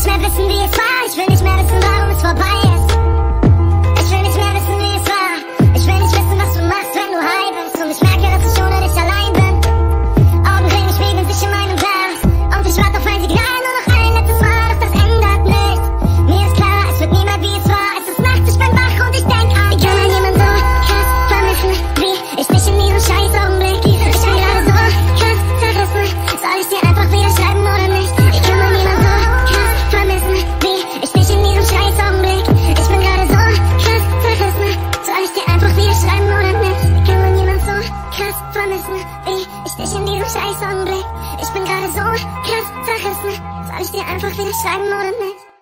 nicht mehr wissen, wie es war. Ich will nicht mehr wissen, warum es vorbei ist. Ich will nicht mehr wissen, wie es war. Ich will nicht wissen, was du machst, wenn du high bist. Und ich merke, dass ich ohne dich allein bin. Augenringe spiegeln sich in meinem Glas. Und ich warte auf ein Signal, nur noch ein letztes Mal. Doch das ändert nichts. Mir ist klar, es wird niemals wie es war. Es ist nachts, ich bin wach und ich denk an. Wie kann man jemanden so krass vermissen, wie ich dich in diesem scheiß Augenblick? Ich bin gerade so krass zerrissen. Soll ich dir einfach wieder schreiben oder nicht? Wie kann man jemanden so krass vermissen, wie ich dich in diesem scheiß Augenblick? Ich bin gerade so krass zerrissen. Soll ich dir einfach wieder schreiben oder nicht? Wie kann man jemanden so krass vermissen, wie ich dich in diesem scheiß Augenblick? Ich bin gerade so krass zerrissen. Soll ich dir einfach wieder schreiben oder nicht?